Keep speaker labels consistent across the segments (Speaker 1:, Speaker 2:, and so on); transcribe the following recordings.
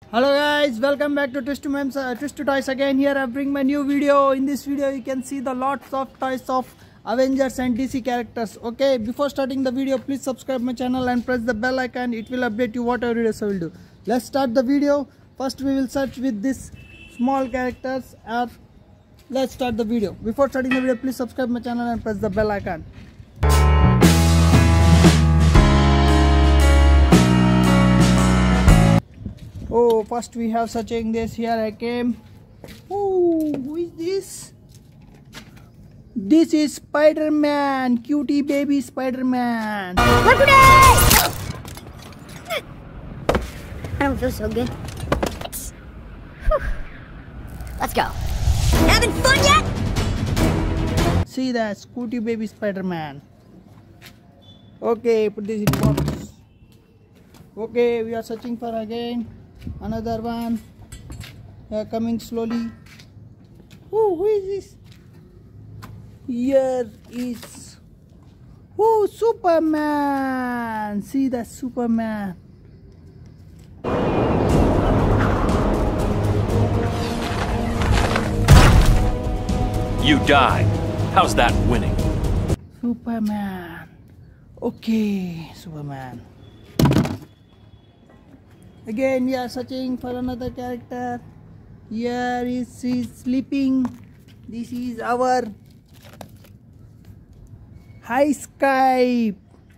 Speaker 1: Hello guys, welcome back to Twist to Toys again. Here I bring my new video. In this video you can see the lots of toys of Avengers and DC characters. Okay, before starting the video, please subscribe my channel and press the bell icon. It will update you whatever videos I will do. Let's start the video. First we will search with this small characters. Let's start the video. Before starting the video, please subscribe my channel and press the bell icon. Oh, first we have searching this. Here I came. Oh, who is this? This is Spider-Man, cutie baby Spider-Man.
Speaker 2: I don't feel so good. Whew. Let's go. Having fun yet?
Speaker 1: See that, cutie baby Spider-Man. Okay, put this in box. Okay, we are searching for again. Another one. Coming slowly. Oh, who is this? Here is Superman. See that Superman.
Speaker 3: You died. How's that winning?
Speaker 1: Superman. Okay, Superman. Again we are searching for another character. Here is he sleeping. This is our High Sky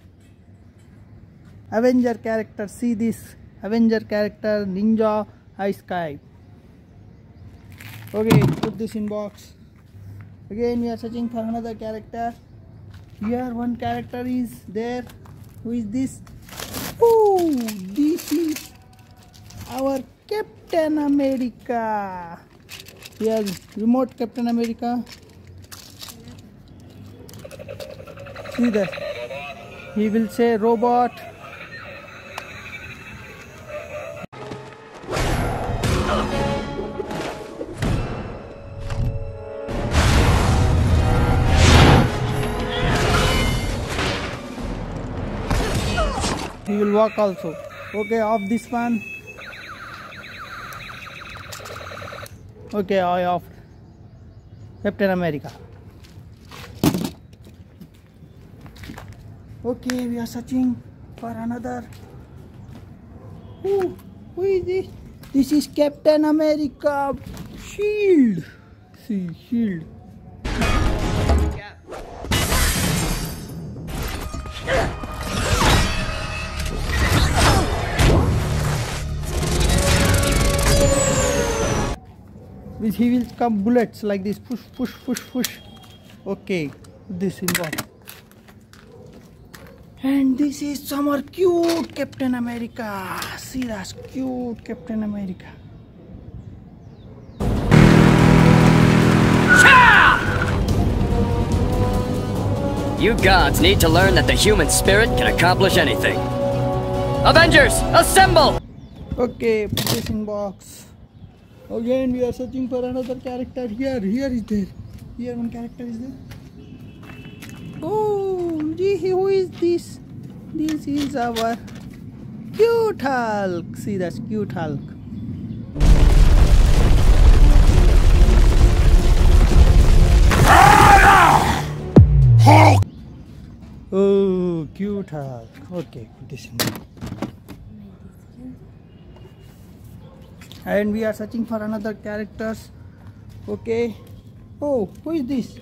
Speaker 1: Avenger character. See this Avenger character, Ninja High Sky. Okay, put this in box. Again we are searching for another character. Here one character is there. Who is this? Oh, this is our Captain America. Here, remote Captain America. See that? He will say robot. He will walk also. Okay, off this one. Okay, I off Captain America. Okay, we are searching for another. Who is this? This is Captain America Shield. See, Shield. He will come bullets like this. Push, push, push, push. Okay, this in box. And this is our cute Captain America. See that cute Captain America.
Speaker 4: You gods need to learn that the human spirit can accomplish anything. Avengers, assemble!
Speaker 1: Okay, put this in box. Again we are searching for another character. Here is there. Here one character is there. Oh, who is this? This is our cute Hulk. See, that's cute Hulk. Hulk. Oh, cute Hulk. Okay, put this in. And we are searching for another characters. Okay. Oh, who is this?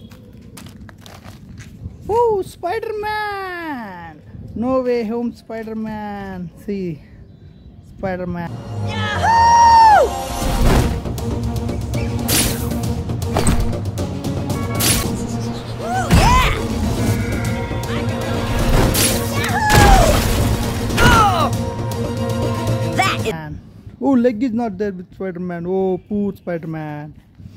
Speaker 1: Oh, Spider-Man. No Way Home Spider-Man. See, Spider-Man.
Speaker 2: Yahoo! Woo, yeah! Yahoo! Oh! That is.
Speaker 1: Oh, leg is not there with Spider-Man. Oh, poor Spider-Man.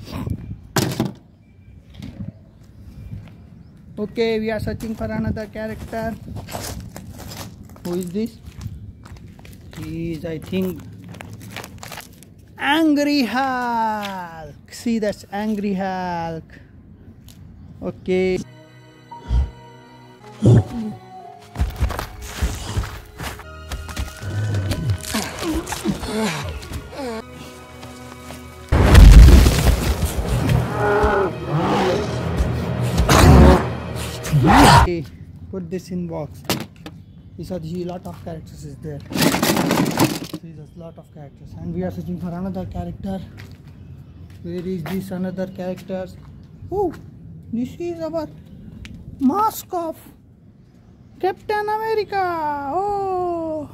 Speaker 1: Okay, we are searching for another character. Who is this? He is, I think, Angry Hulk. See, that's Angry Hulk. Okay. Put this in box. These are the lot of characters is there. These are lot of characters, and we are searching for another character. Where is this another characters? Oh, this is our mask of Captain America. Oh.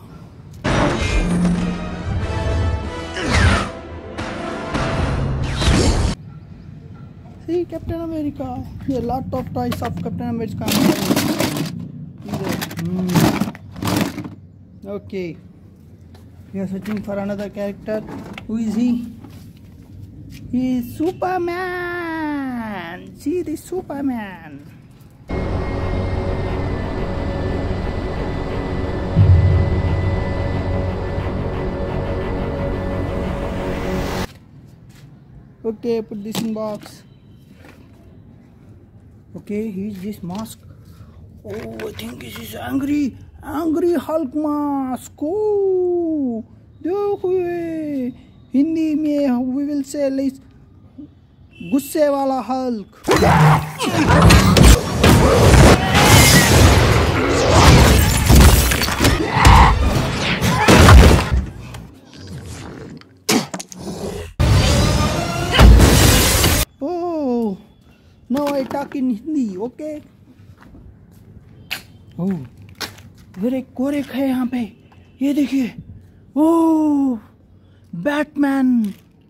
Speaker 1: See, Captain America. There are a lot of toys of Captain America. Okay. We are searching for another character. Who is he? He is Superman. See the Superman. Okay, put this in box. Okay, he's this mask. Oh, I think this is angry Hulk mask. Oh, देखो ये हिंदी में we will say like गुस्से वाला Hulk. Oh, now I talk in Hindi, okay? Oh, मेरे कोरेक है यहाँ पे, ये देखिए. Oh, Batman.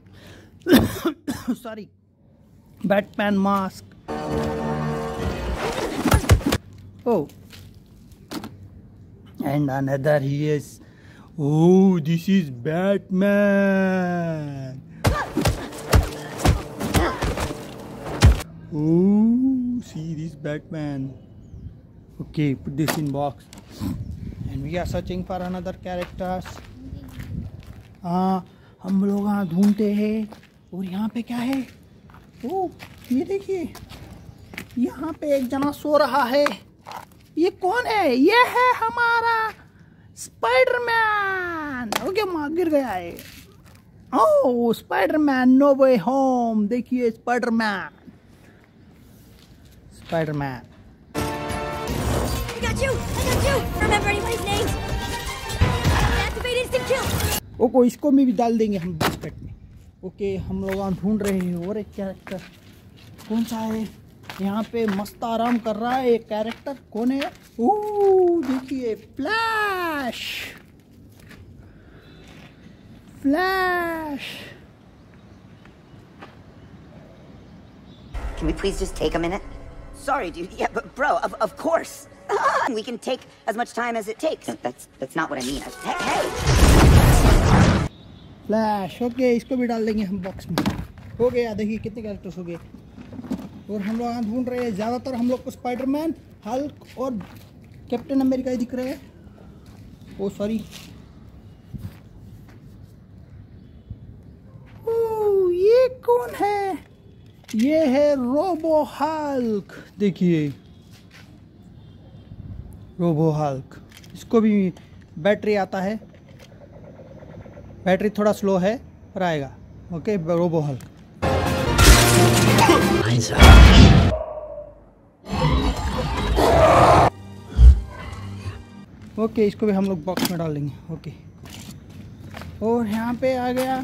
Speaker 1: Sorry, Batman mask. Oh, and another he is. Oh, this is Batman. Oh, see this Batman. Okay, put this in box. And we are searching for another characters. हम लोग यहाँ ढूंढते हैं. और यहाँ पे क्या है? ओ, ये देखिए, यहाँ पे एक जना सो रहा है. ये कौन है? ये है हमारा स्पाइडरमैन. ओके, माँ गिर गया है. ओह, स्पाइडरमैन नो वे होम. देखिए Spiderman. Spider-Man.
Speaker 2: I got you! Remember anybody's names? Activate instant kill!
Speaker 1: Okay, इसको भी डाल देंगे हम बास्केट में. ओके, हम लोग ढूंढ रहे हैं और एक कैरेक्टर. कौन सा है? यहाँ पे मस्त आराम कर रहा है एक कैरेक्टर. कौन है? ओह, देखिए, Flash.
Speaker 5: Can we please just take a minute? Sorry, dude. Yeah, but bro, of course. We can take as much time as it takes. That's not what I mean. Hey.
Speaker 1: Flash. Okay, इसको भी डाल देंगे हम box में. हो गया. देखिए कितने कैरेक्टर्स हो गए. और हम लोग यहाँ ढूंढ रहे हैं. ज़्यादातर हम लोग को स्पाइडरमैन, हल्क और कैप्टन अमेरिका ही दिख रहे हैं. ओ सॉरी. ओह, ये कौन है? ये है रोबो हल्क. देखिए, रोबो हल्क. इसको भी बैटरी आता है. बैटरी थोड़ा स्लो है पर आएगा. Okay, robo Hulk. ओके, इसको भी हम लोग बॉक्स में डाल देंगे. ओके, और यहाँ पे आ गया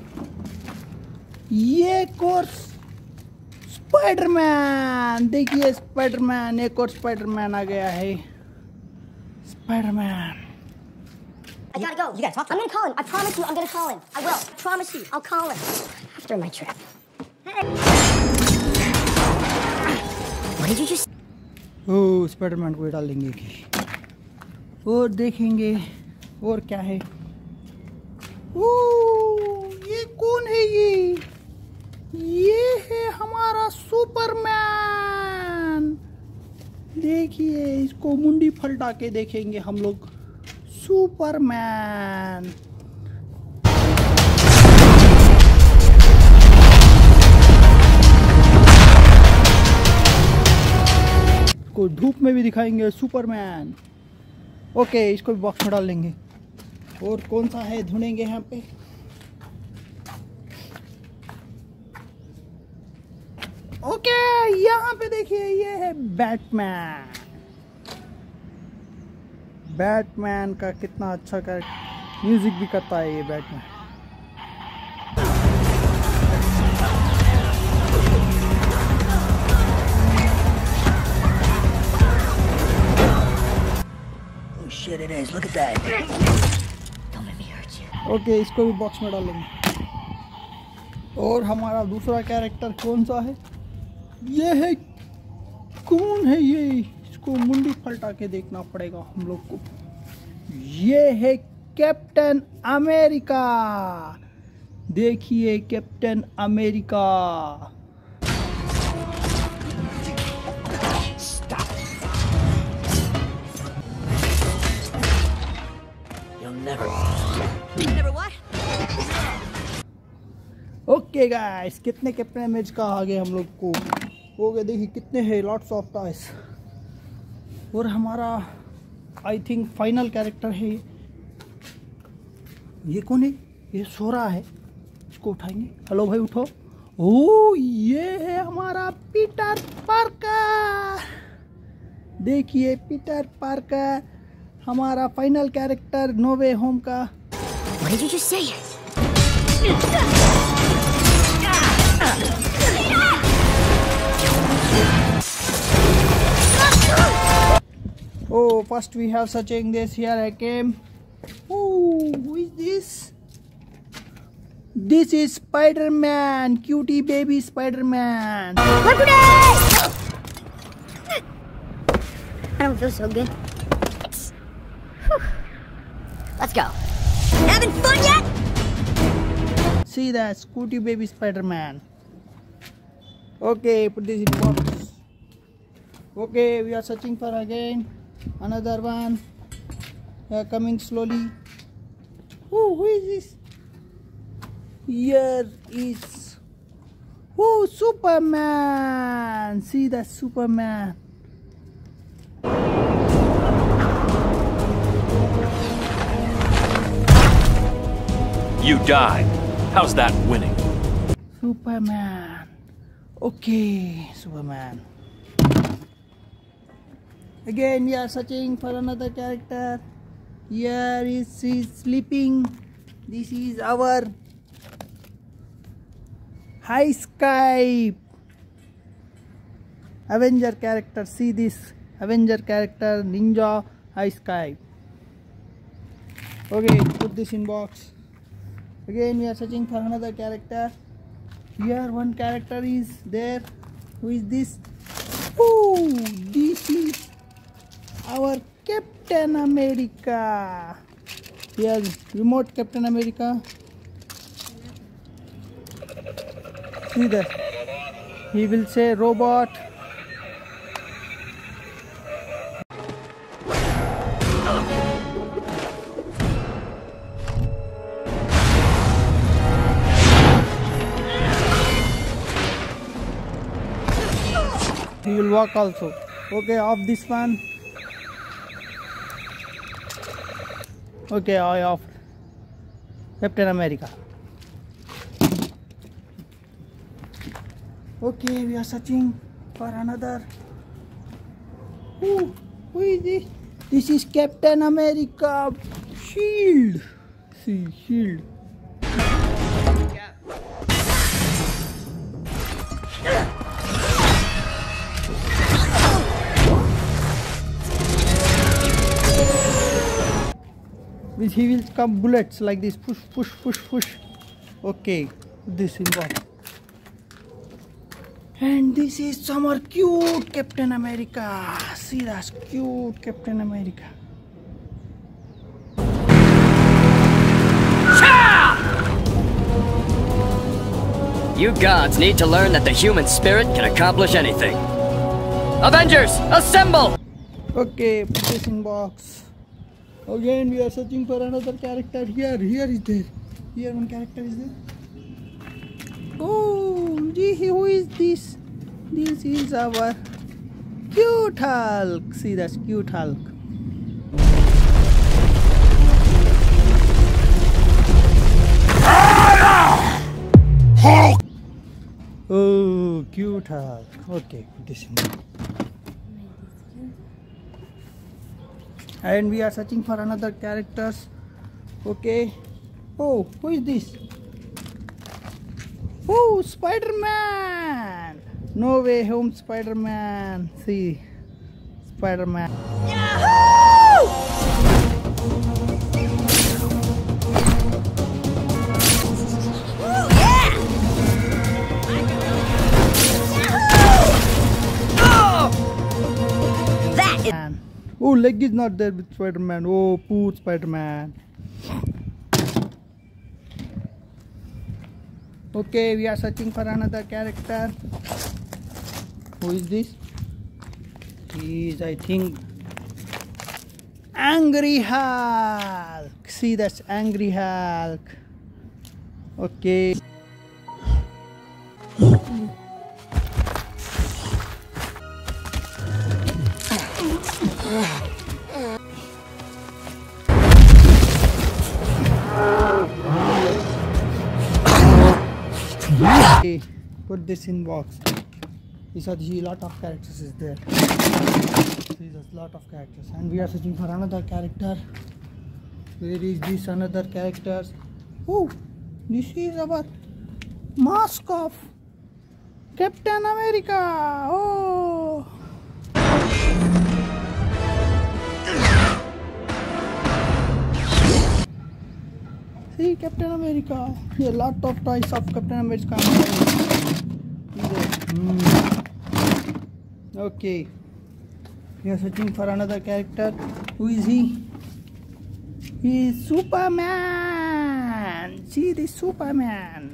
Speaker 1: ये कोर्स स्पाइडरमैन. देखिए स्पाइडरमैन. एक और स्पाइडरमैन आ गया है. Spiderman.
Speaker 2: I gotta go. You gotta talk to him. I'm gonna call him. I promise you I'm gonna call him. I will. I promise you. I'll call him. After my trip. Hey. What did you just...
Speaker 1: ओह, Spiderman को डाल देंगे. और देखेंगे और क्या है. ओह, ये कौन है? ये है हमारा सुपरमैन. देखिए, इसको मुंडी फलटा के देखेंगे हम लोग. सुपरमैन. इसको धूप में भी दिखाएंगे. सुपरमैन. ओके, इसको भी बॉक्स में डाल लेंगे. और कौन सा है ढूंढेंगे यहाँ पे. ओके, यहाँ पे देखिए, ये है बैटमैन. बैटमैन का कितना अच्छा म्यूजिक भी करता है ये Batman.
Speaker 5: Oh shit, it is. Look at that. Don't let me hurt you.
Speaker 1: Okay, इसको भी बॉक्स में डालेंगे। और हमारा दूसरा कैरेक्टर कौन सा है? ये है, कौन है ये? इसको मुंडी पलटा के देखना पड़ेगा हम लोग को। ये है कैप्टन अमेरिका। देखिए कैप्टन अमेरिका। ओके गाइस, कितने कैप्टन अमेरिका आ गए हम लोग को। हो गए, देखिए कितने हैं, लॉट्स ऑफ टॉयज। और हमारा आई थिंक फाइनल कैरेक्टर है। ये कौन है? ये सो रहा है, इसको उठाएंगे। हेलो भाई, उठो। ओ, ये है हमारा पीटर पार्कर। देखिए पीटर पार्कर, हमारा final character No Way Home का।
Speaker 2: What did you just say?
Speaker 1: Oh, first we have searching this. Here I came. Oh, who is this? This is Spider-Man, cutie baby Spider-Man.
Speaker 2: I don't feel so good. Let's go. Having fun yet?
Speaker 1: See that cutie baby Spider-Man. Okay, put this in box. Okay, we are searching for again another one. Coming slowly. Oh, who is this? Here is Superman. See that Superman.
Speaker 3: You died. How's that winning?
Speaker 1: Superman. Okay, Superman. Again, we are searching for another character. Here is he sleeping. This is our High Sky Avenger character. See this Avenger character, Ninja High Sky. Okay, put this in box. Again, we are searching for another character. Here one character is there. Who is this? Oh, this is our Captain America. Here, remote Captain America. See that? He will say robot. He will walk also. Okay, off this one. Okay, I off Captain America. Okay, we are searching for another. Who is this? This is Captain America Shield. See, Shield. Which he will come bullets like this, push, push, push, push. Okay, this in box. And this is some cute Captain America. See that cute Captain America.
Speaker 4: You gods need to learn that the human spirit can accomplish anything. Avengers, assemble!
Speaker 1: Okay, put this in box. Again, we are searching for another character. Here is there. Here one character is there. Oh, gee, who is this? This is our cute Hulk. See, that's cute Hulk.
Speaker 3: Hulk!
Speaker 1: Oh, cute Hulk. Okay, put this in. And we are searching for another characters. Okay. Oh, who is this? Oh, Spider-Man! No Way Home Spider-Man. See, Spider-Man. Oh, leg is not there with Spider-Man. Oh, poor Spider-Man. Okay, we are searching for another character. Who is this? He is, I think, Angry Hulk. See, that's Angry Hulk. Okay. Okay, put this in box. These are the lot of characters is there. These are lot of characters, and we are searching for another character. Where is this another characters? Oh, this is our mask of Captain America. Oh. See, Captain America. Here, lot of toys of Captain America. Okay. We are searching for another character. Who is he? He is Superman. See this Superman.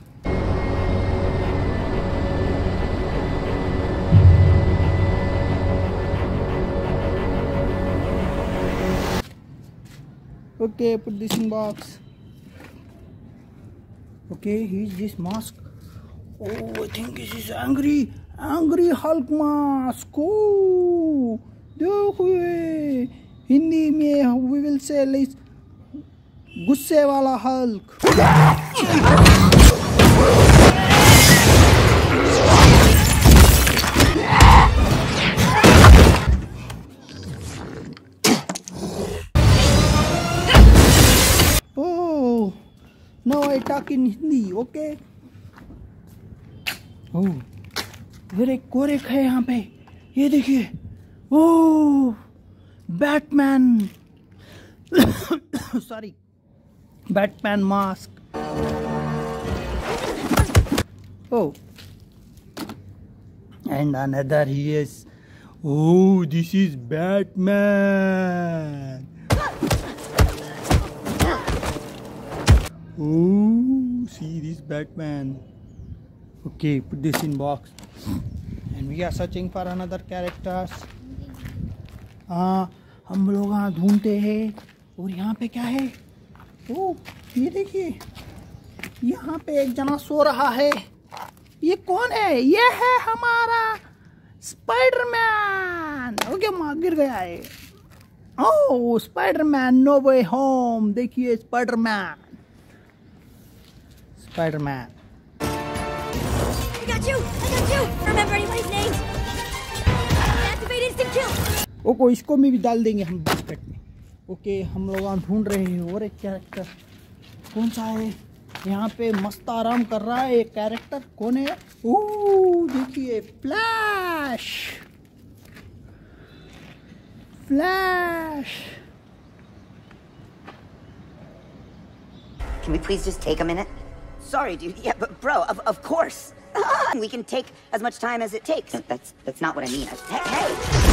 Speaker 1: Okay, put this in box. Okay, he's this mask. Oh, I think this is Angry Hulk mask. Oh, देखो ये हिंदी में we will say like गुस्से वाला Hulk. Oh, now I talk in Hindi, okay? Oh, मेरे कोरेक है यहाँ पे, ये देखिए. Oh, Batman. Sorry, Batman mask. Oh, and another he is. Oh, this is Batman. Oh, see this Batman. Okay, put this in box. And we are searching for another characters. हम लोग यहाँ ढूंढते हैं. और यहाँ पे क्या है? ओह, ये देखिए, यहाँ पे एक जना सो रहा है. ये कौन है? ये है हमारा स्पाइडरमैन. ओके, माँ गिर गया है. ओह, स्पाइडरमैन नो वे होम. देखिए Spiderman. Spider-Man.
Speaker 2: I got you! Remember anybody's names? Activate instant kill!
Speaker 1: Okay, इसको भी डाल देंगे हम बास्केट में. ओके, हम लोग वहाँ ढूंढ रहे हैं और एक कैरेक्टर. कौन सा है? यहाँ पे मस्त आराम कर रहा है. एक कैरेक्टर कौन है? ओह, देखिए, Flash.
Speaker 5: Can we please just take a minute? Sorry, dude. Yeah, but bro, of course. We can take as much time as it takes. That's not what I mean. Hey.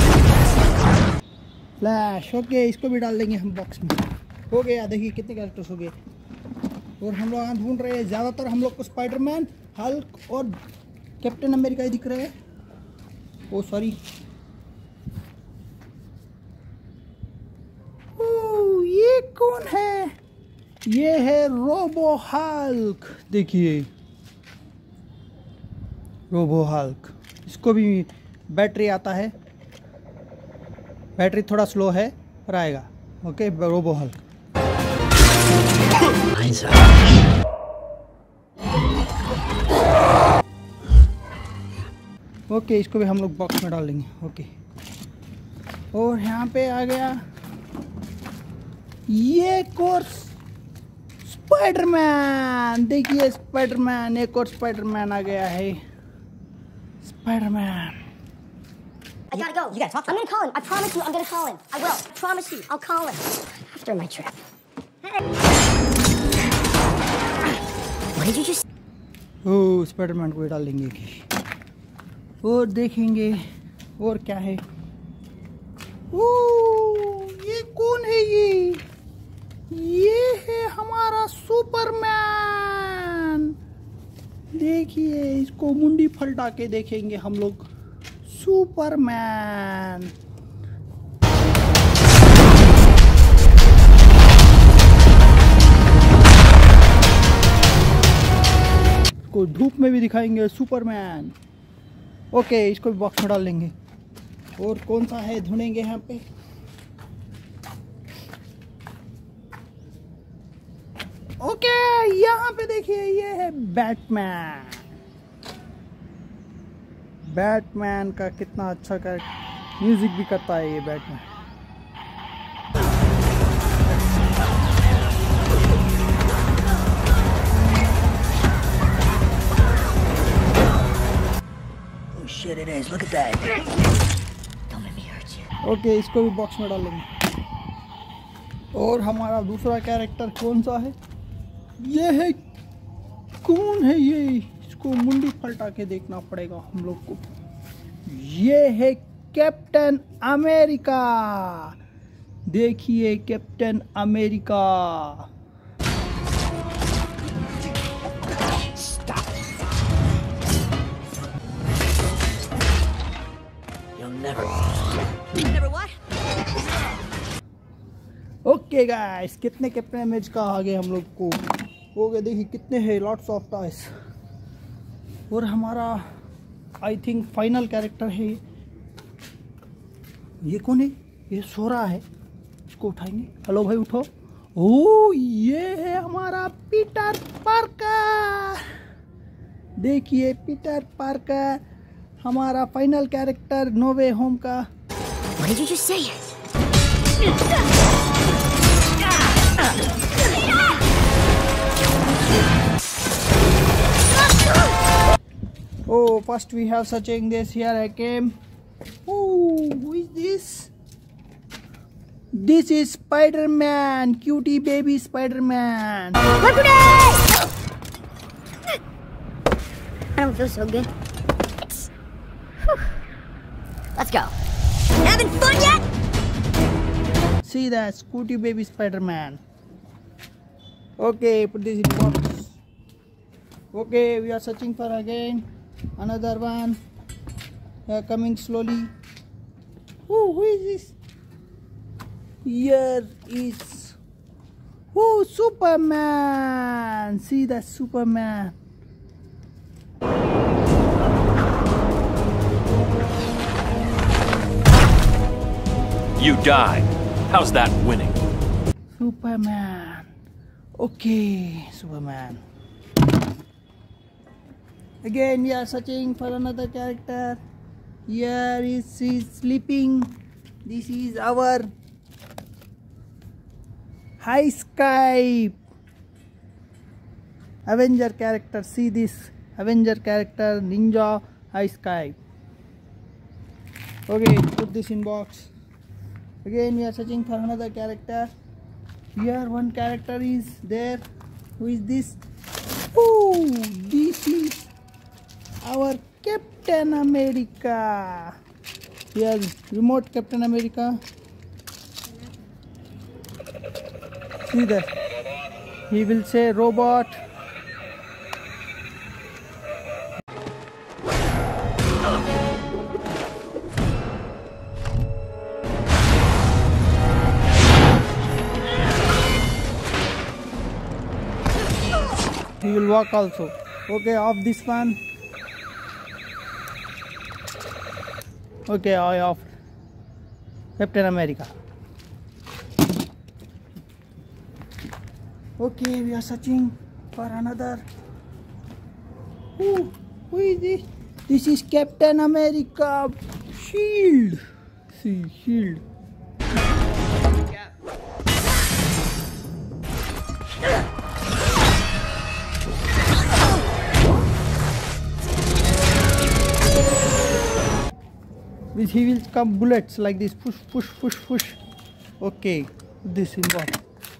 Speaker 1: Flash. Okay, इसको भी डाल देंगे हम box में. हो गया. देखिए कितने कैरेक्टर्स हो गए. और हम लोग यहाँ ढूंढ रहे हैं. ज़्यादातर हम लोग को स्पाइडरमैन, हल्क और कैप्टन अमेरिका ही दिख रहे हैं. ओ सॉरी. ओह, ये कौन है? ये है रोबो हल्क. देखिए, रोबो हल्क. इसको भी बैटरी आता है. बैटरी थोड़ा स्लो है पर आएगा. Okay, robo Hulk. ओके, इसको भी हम लोग बॉक्स में डाल लेंगे. ओके, और यहाँ पे आ गया ये कोर्स स्पाइडरमैन, देखिए स्पाइडरमैन, एक और स्पाइडरमैन आ गया है। Spiderman.
Speaker 2: I gotta go. You gotta talk to him. I'm gonna call him. I promise you I'm gonna call him. I will. I promise you. I'll call him. After my trip. What did you just...
Speaker 1: ओह, Spiderman को डालेंगे कि और देखेंगे और क्या है। ओह, ये कौन है ये है हमारा सुपरमैन। देखिए, इसको मुंडी फलटा के देखेंगे हम लोग। सुपरमैन। इसको धूप में भी दिखाएंगे सुपरमैन। ओके, इसको भी बॉक्स में डाल लेंगे। और कौन सा है ढूंढेंगे यहाँ पे। ओके, यहाँ पे देखिए, ये है बैटमैन। बैटमैन का कितना अच्छा का म्यूजिक भी करता है ये Batman.
Speaker 5: Oh shit, it is. Look at that. Don't let me hurt you.
Speaker 1: Okay, इसको भी बॉक्स में डालेंगे। और हमारा दूसरा कैरेक्टर कौन सा है? ये है, कौन है ये? इसको मुंडी पलटा के देखना पड़ेगा हम लोग को। ये है कैप्टन अमेरिका। देखिए, कैप्टन अमेरिका। ओके गाइस, कितने कैप्टन अमेरिका आ गए हम लोग को। हो गए, देखिए कितने हैं, लॉट्स ऑफ टॉयज। और हमारा आई थिंक फाइनल कैरेक्टर है। ये कौन है? ये सो रहा है, इसको उठाएंगे। हेलो भाई, उठो। ओ, ये है हमारा पीटर पार्कर। देखिए, पीटर पार्कर हमारा final character No Way Home का।
Speaker 2: What did you just say?
Speaker 1: Oh, first we have searching this. Here I came. Oh, who is this? This is Spider-Man, cutie baby Spider-Man.
Speaker 2: Look at it! I don't feel so good. Whew. Let's go. Having fun yet?
Speaker 1: See that, cutie baby Spider-Man. Okay, put this in box. Okay, we are searching for again another one. Coming slowly. Oh, who is this? Here is, oh, Superman. See that Superman.
Speaker 3: You died. How's that winning?
Speaker 1: Superman. Okay, Superman. Again, we are searching for another character. Here is he sleeping. This is our High Sky Avenger character. See this Avenger character, Ninja High Sky. Okay, put this in box. Again, we are searching for another character. Here one character is there. Who is this? Oh, this is our Captain America. Here, remote Captain America. See that? He will say robot. He will walk also. Okay, off this one. Okay, I off Captain America. Okay, we are searching for another. Who is this? This is Captain America. Shield. See, shield.
Speaker 5: Yeah,
Speaker 1: Which he will come bullets like this. Push, push, push, push. Okay, this in box.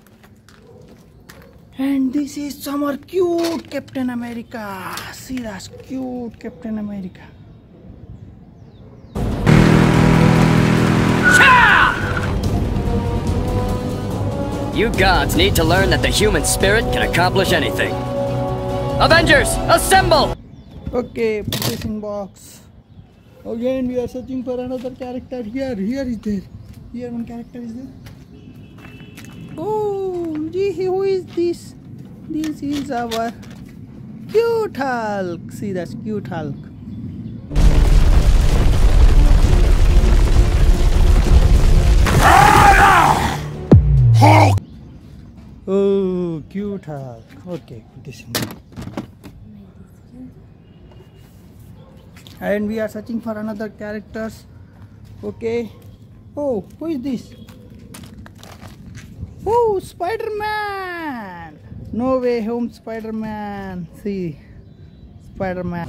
Speaker 1: And this is our cute Captain America. See that cute Captain America.
Speaker 4: You gods need to learn that the human spirit can accomplish anything. Avengers, assemble!
Speaker 1: Okay, put this in box. Again, we are searching for another character here. Here is there. Here one character is there. Oh, gee, who is this? This is our cute Hulk. See, that's cute Hulk. Oh, cute Hulk. Okay, put this in. And we are searching for another characters. Okay. Oh, who is this? Oh, Spider-Man! No Way Home Spider-Man. See, Spider-Man.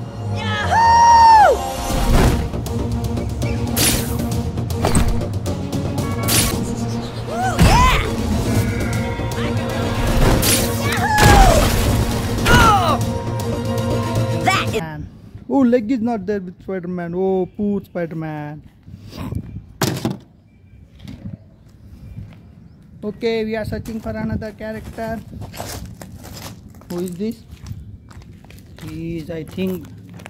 Speaker 1: Oh, leg is not there with Spider-Man. Oh, poor Spider-Man. Okay, we are searching for another character. Who is this? He is, I think,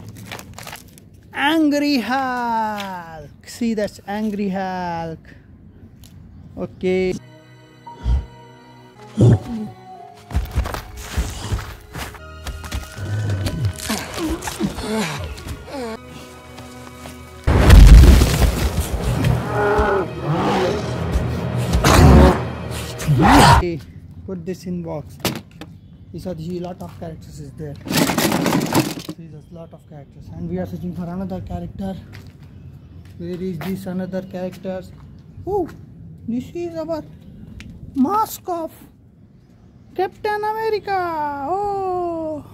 Speaker 1: Angry Hulk. See, that's Angry Hulk. Okay. Okay, put this in box. These are the lot of characters is there. These are lot of characters, and we are searching for another character. Where is this another characters? Oh, this is our mask of Captain America. Oh.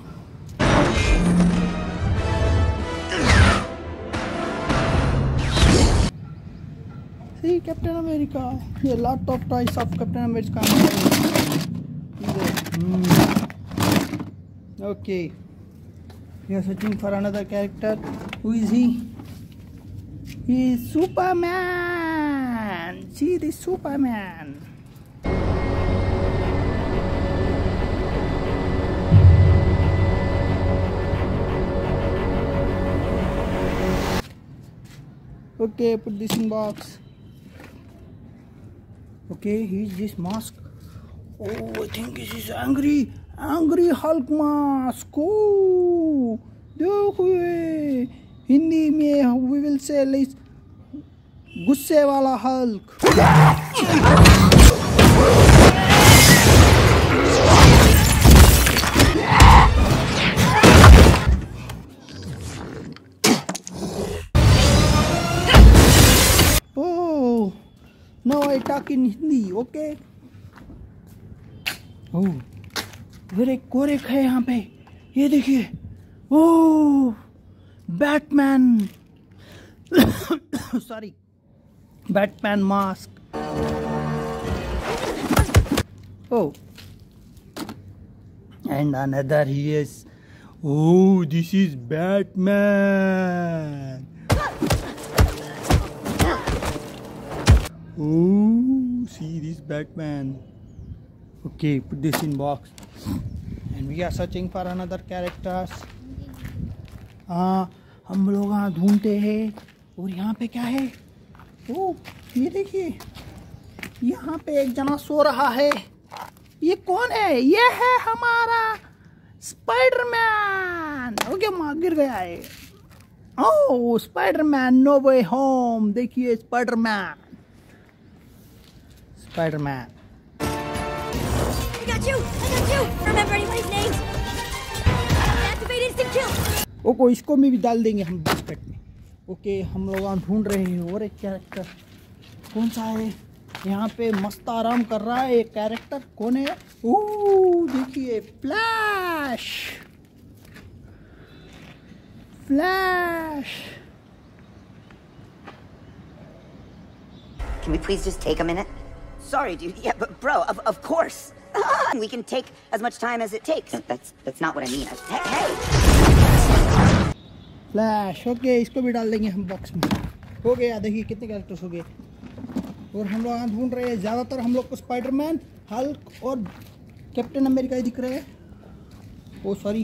Speaker 1: See, Captain America. There are a lot of toys of Captain America. Okay. We are searching for another character. Who is he? He is Superman. See this Superman. Okay, put this in box. Okay, he's this mask. Oh, I think this is angry Hulk mask. Oh, देखो ये हिंदी में we will say like गुस्से वाला Hulk. Oh, now I talk in Hindi, okay? Oh, मेरे कोरेक है यहाँ पे, ये देखिए. Oh, Batman. Sorry, Batman mask. Oh, and another he is. Oh, this is Batman. Oh, see this Batman. Okay, put this in box. And we are searching for another characters. हम लोग यहाँ ढूंढते हैं. और यहाँ पे क्या है? ओ, ये देखिए, यहाँ पे एक जना सो रहा है. ये कौन है? ये है हमारा स्पाइडरमैन. ओके, माँ गिर गया है. ओह, स्पाइडरमैन नो वे होम. देखिए Spiderman. Spider-Man.
Speaker 2: I got you! Remember anybody's names? Activate instant kill!
Speaker 1: Okay, इसको में भी डाल देंगे हम बास्केट में. ओके, हम लोग ढूंढ रहे हैं और एक कैरेक्टर. कौन सा है? यहाँ पे मस्त आराम कर रहा है एक कैरेक्टर. कौन है? ओह, देखिए, Flash.
Speaker 5: Can we please just take a minute? Sorry, dude. Yeah, but bro, of course. We can take as much time as it takes. That's not what I mean. Hey.
Speaker 1: Flash okay, इसको भी डाल देंगे हम box में। हो गया, देखिए कितने कैरेक्टर्स हो गए। और हम लोग यहाँ ढूंढ रहे हैं, ज़्यादातर हम लोग को स्पाइडरमैन, हल्क और कैप्टन अमेरिका ही दिख रहे हैं। ओ सॉरी,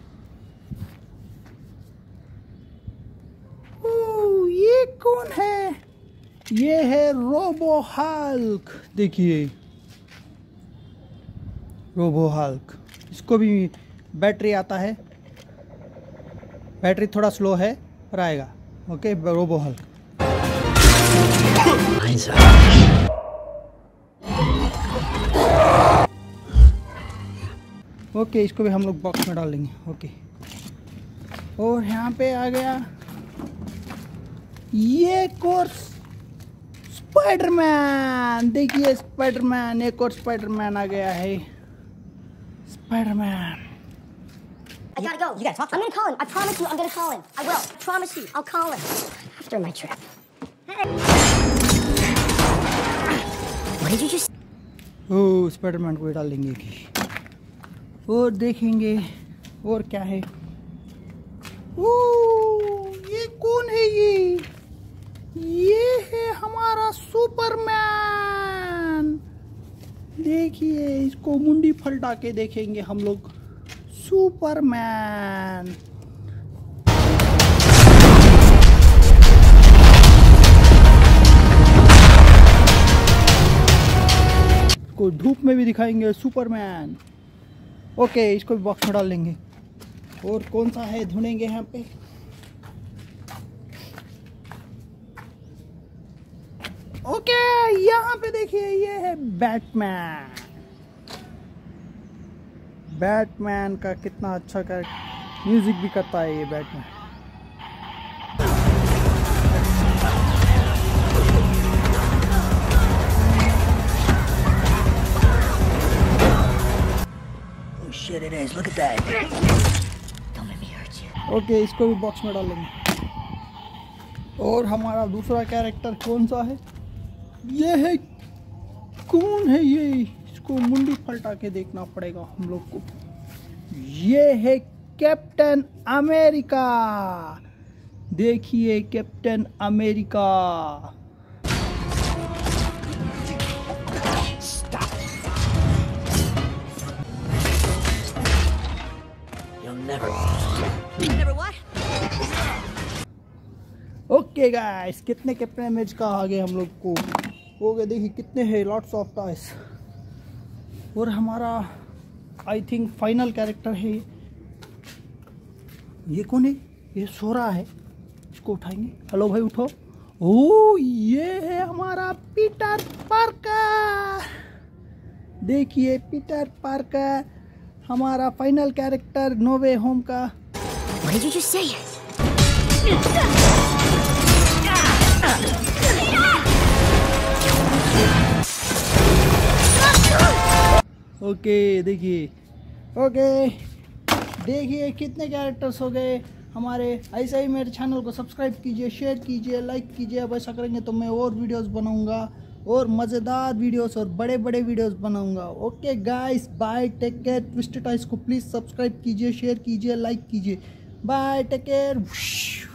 Speaker 1: ये कौन है? ये है रोबो हल्क। देखिए रोबो हल्क, इसको भी बैटरी आता है, बैटरी थोड़ा स्लो है पर आएगा। Okay, robo Hulk. ओके, इसको भी हम लोग बॉक्स में डाल देंगे। ओके, और यहाँ पे आ गया ये कोर्स स्पाइडरमैन। देखिए स्पाइडरमैन, एक और स्पाइडरमैन आ गया है। Spiderman,
Speaker 2: I gotta go. You gotta talk to him. I'm gonna call him. I promise you I'm gonna call him. I will. I promise you. I'll call him. After my trip. Hey. What did you just...
Speaker 1: ओ Spiderman को भी डाल देंगे कि और देखेंगे और क्या है। ओ ये कौन है? ये है हमारा सुपरमैन। देखिए, इसको मुंडी फलटा के देखेंगे हम लोग। सुपरमैन, को धूप में भी दिखाएंगे सुपरमैन। ओके, इसको भी बॉक्स में डाल लेंगे। और कौन सा है ढूंढेंगे यहाँ पे। ओके, यहाँ पे देखिए, ये है बैटमैन। बैटमैन का कितना अच्छा म्यूजिक भी करता है ये Batman.
Speaker 5: Oh shit, it is. Look at that. Don't let me hurt you.
Speaker 1: Okay, इसको भी बॉक्स में डालेंगे। और हमारा दूसरा कैरेक्टर कौन सा है? ये है, कौन है ये? इसको मुंडी फलटा के देखना पड़ेगा हम लोग को। ये है कैप्टन अमेरिका। देखिए कैप्टन अमेरिका। ओके गाइस, कितने कैप्टन अमेरिका आ गए हम लोग को। हो गए, देखिए कितने हैं, लॉट्स ऑफ टॉयज। और हमारा आई थिंक फाइनल कैरेक्टर है। ये कौन है? ये सो रहा है, इसको उठाएंगे। हेलो भाई, उठो। ओ ये है हमारा पीटर पार्कर। देखिए पीटर पार्कर, हमारा final character No Way Home का।
Speaker 2: What did you just say?
Speaker 1: Okay, देखिए। ओके, देखिए कितने कैरेक्टर्स हो गए हमारे। ऐसे ही मेरे चैनल को सब्सक्राइब कीजिए, शेयर कीजिए, लाइक कीजिए। अब ऐसा करेंगे तो मैं और वीडियोस बनाऊंगा, और मज़ेदार वीडियोस और बड़े बड़े वीडियोस बनाऊंगा। Okay guys, bye, take care. Twisted Toys को प्लीज़ सब्सक्राइब कीजिए, शेयर कीजिए, लाइक कीजिए। Bye, take care.